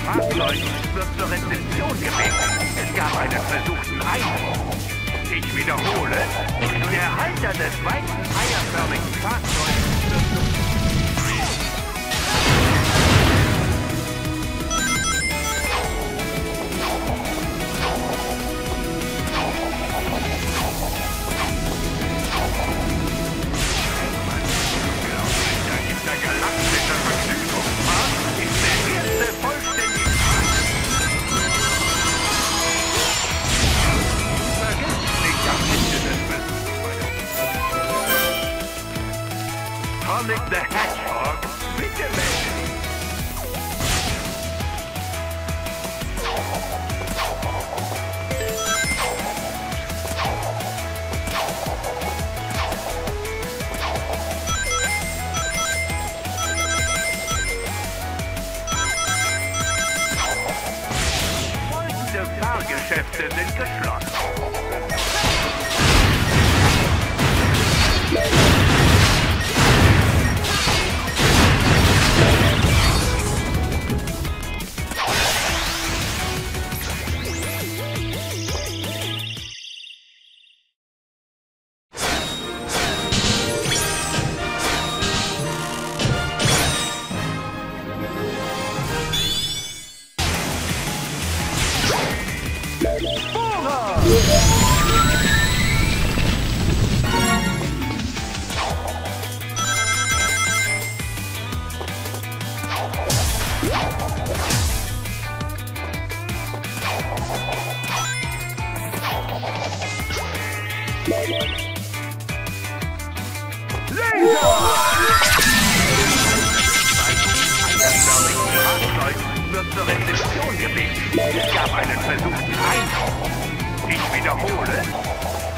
Fahrzeug wird zur Rezeption gebeten. Es gab einen versuchten Einbruch. Ich wiederhole, der Halter des weißen eierförmigen Fahrzeugs wird Sonic the Hedgehog, bitte melden. Folgende Fahrgeschäfte sind geschlossen. Wird zur Rezeption gebeten. Es gab einen versuchten Einbruch. Ich wiederhole,